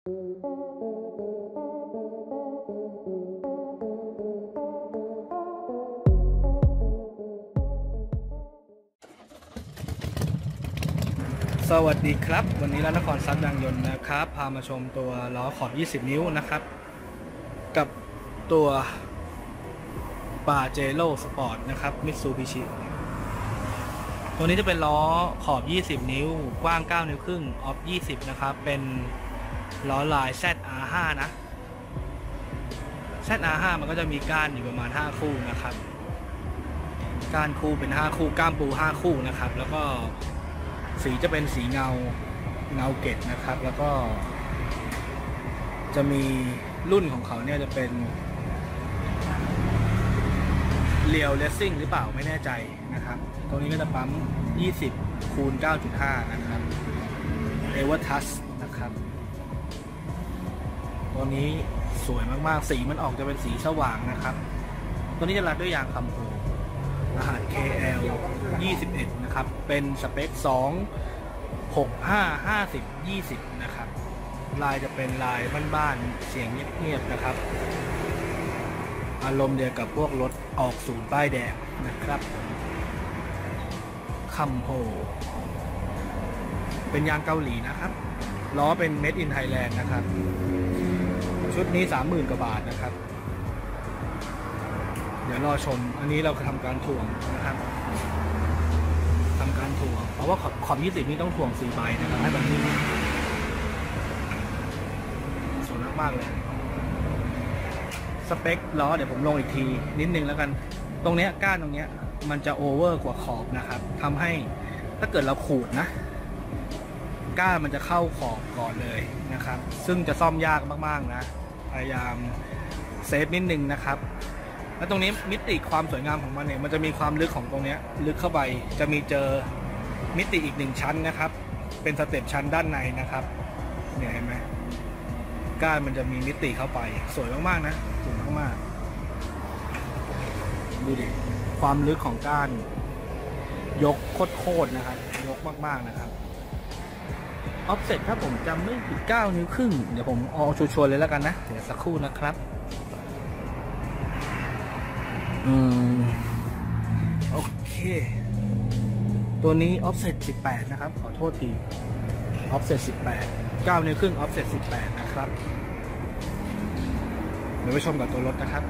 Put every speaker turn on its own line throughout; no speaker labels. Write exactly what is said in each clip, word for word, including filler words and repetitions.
สวัสดีครับวันนี้ร้านนครทรัพย์ยางยนต์นะครับพามาชมตัวล้อขอบยี่สิบนิ้วนะครับกับตัวปาเจโร่สปอร์ตนะครับมิตซูบิชิตัวนี้จะเป็นล้อขอบยี่สิบนิ้วกว้างเก้านิ้วครึ่งออฟยี่สิบนะครับเป็นล้อลาย แซด อาร์ ห้า นะ แซด อาร์ ห้า มันก็จะมีก้านอยู่ประมาณห้าคู่นะครับก้านคู่เป็นห้าคู่ก้ามปูห้าคู่นะครับแล้วก็สีจะเป็นสีเงาเงาเกตนะครับแล้วก็จะมีรุ่นของเขาเนี่ยจะเป็นเรียวเลสซิ่งหรือเปล่าไม่แน่ใจนะครับตัวนี้ก็จะปั๊มยี่สิบคูณ เก้าจุดห้า นะครับเอเวอร์ทัสนะครับตัวนี้สวยมากๆสีมันออกจะเป็นสีสว่างนะครับตัวนี้จะรัดด้วยยางคัมโฮรหัส เค แอล ยี่สิบเอ็ด นะครับเป็นสเปคสอง หก ห้า ห้าสิบ ยี่สิบนะครับลายจะเป็นลายบ้านๆเสียงเงียบๆนะครับอารมณ์เดียวกับพวกรถออกศูนย์ป้ายแดงนะครับคัมโฮเป็นยางเกาหลีนะครับล้อเป็น Made in Thailand นะครับชุดนี้ สามหมื่น กว่าบาทนะครับเดี๋ยวรอชมอันนี้เราทำการถ่วงนะครับทำการถ่วงเพราะว่าขอบยี่สิบนี่ต้องถ่วงสี่ใบนะครับให้แบบนี้สวยมากๆเลยสเปคล้อเดี๋ยวผมลงอีกทีนิดนึงแล้วกันตรงเนี้ยก้านตรงเนี้ยมันจะโอเวอร์กว่าขอบนะครับทำให้ถ้าเกิดเราขูดนะก้านมันจะเข้าขอบก่อนเลยนะครับซึ่งจะซ่อมยากมากๆนะพยายามเซฟนิดนึงนะครับแล้วตรงนี้มิติความสวยงามของมันเนี่ยมันจะมีความลึกของตรงนี้ลึกเข้าไปจะมีเจอมิติอีกหนึ่งชั้นนะครับเป็นสเต็ปชั้นด้านในนะครับเนี่ยเห็นไหมก้านมันจะมีมิติเข้าไปสวยมากๆนะสวยมากๆดูดิความลึกของก้านยกโคตรๆนะครับยกมากๆนะครับออฟเซ็ตถ้าผมจำไม่ผิดเก้านิ้วครึ่งเดี๋ยวผมเอาชัวร์ๆเลยแล้วกันนะเดี๋ยวสักครู่นะครับอืมโอเคตัวนี้ offset สิบแปดนะครับขอโทษที offset สิบแปด เก้านิ้วครึ่ง offset สิบแปดนะครับเดี๋ยวไปชมกับตัวรถนะครับ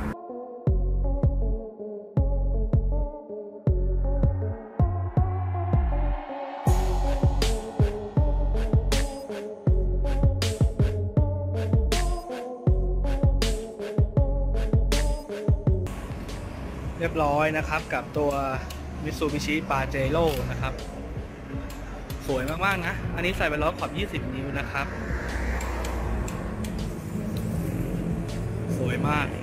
เรียบร้อยนะครับกับตัว Mitsubishi Pajero นะครับสวยมากๆนะอันนี้ใส่เป็นล้อขอบยี่สิบนิ้วนะครับสวยมาก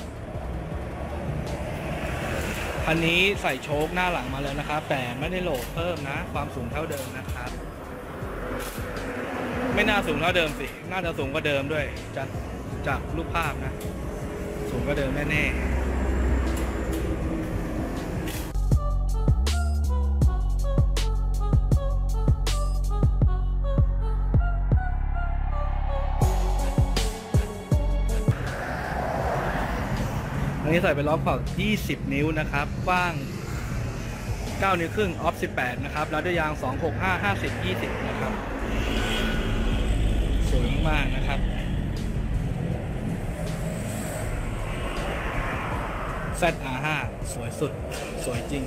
คันนี้ใส่โชคหน้าหลังมาแล้วนะครับแต่ไม่ได้โหลดเพิ่มนะความสูงเท่าเดิมนะครับไม่น่าสูงเท่าเดิมสิน่าจะสูงกว่าเดิมด้วยจากจากรูปภาพนะสูงกว่าเดิมแน่ๆอันนี้ใส่เป็นล้อขอบยี่สิบนิ้วนะครับกว้างเก้านิ้วครึ่งออฟสิบแปดนะครับแล้วด้วยยางสอง หก ห้า ห้าสิบ ยี่สิบนะครับสวยมากนะครับ แซด อาร์ ห้า สวยสุดสวยจริง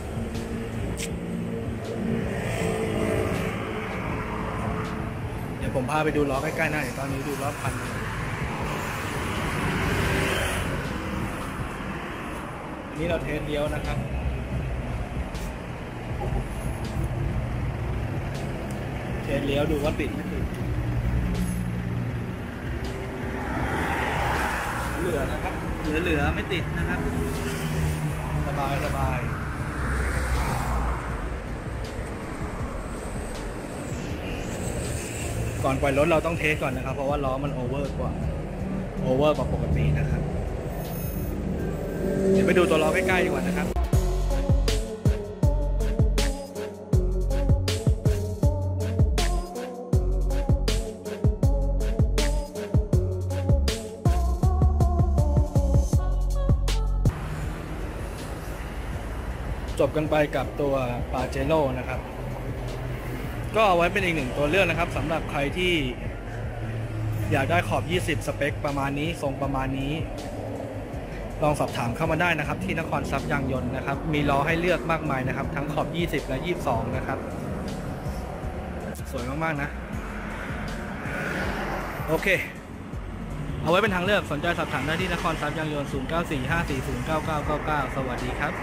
เดี๋ยวผมพาไปดูล้อใกล้ๆหน้าเดี๋ยวตอนนี้ดูล้อพันนี่เราเทสเลี้ยวนะครับเทสเลี้ยวดูว่าติดไม่ติดเหลือนะครับเหลือเหลือไม่ติดนะครับสบายสบายก่อนปล่อยรถเราต้องเทสก่อนนะครับเพราะว่าล้อมันโอเวอร์กว่าโอเวอร์กว่าปกตินะครับเดี๋ยวไปดูตัวล้อใกล้ๆดีกว่านะครับ เจบกันไปกับตัวปาเจโร่นะครับก็เอาไว้เป็นอีกหนึ่งตัวเลือกนะครับสำหรับใครที่อยากได้ขอบยี่สิบสเปคประมาณนี้ทรงประมาณนี้ลองสอบถามเข้ามาได้นะครับที่นครทรัพย์ยางยนต์นะครับมีล้อให้เลือกมากมายนะครับทั้งขอบยี่สิบและยี่สิบสองนะครับสวยมากๆนะโอเคเอาไว้เป็นทางเลือกสนใจสอบถามได้ที่นครทรัพย์ยางยนต์ศูนย์ เก้า สี่ ห้า สี่ ศูนย์ เก้า เก้า เก้า เก้าสวัสดีครับ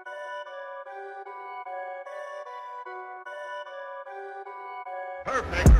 Perfect.